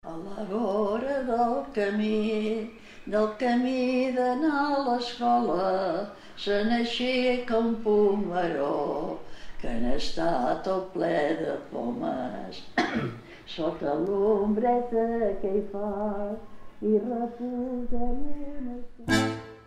A la vora del camí d'anar a l'escola, se n'aixeca un pomeró que n'està tot ple de pomes. Sota l'ombreta que hi fa i reposem una estona.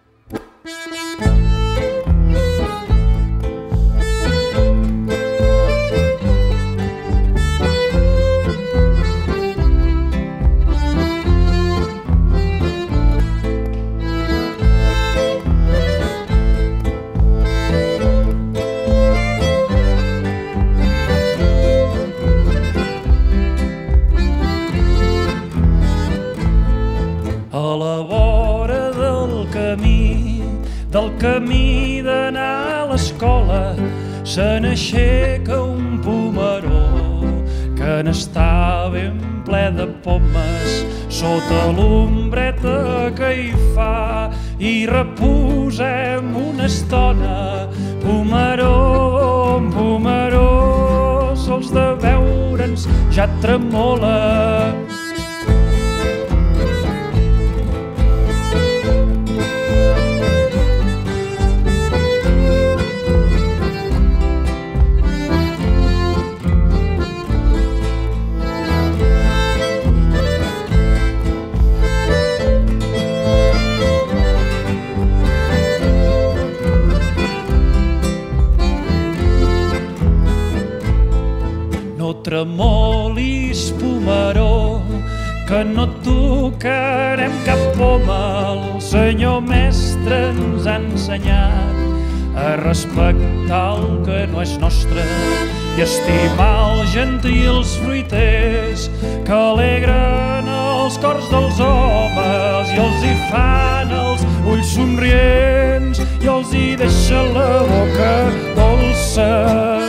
A la vora del camí d'anar a l'escola, se n'aixeca un pomeró que n'està ben ple de pomes. Sota l'ombreta que hi fa i reposem una estona. Pomeró, pomeró, sols de veure'ns ja tremola. No tremolis, pomeró, que no tocarem cap poma. El senyor mestre ens ha ensenyat a respectar el que no és nostre i estimar els gentils fruiters que alegren els cors dels homes i els hi fan els ulls somrients i els hi deixa la boca dolça.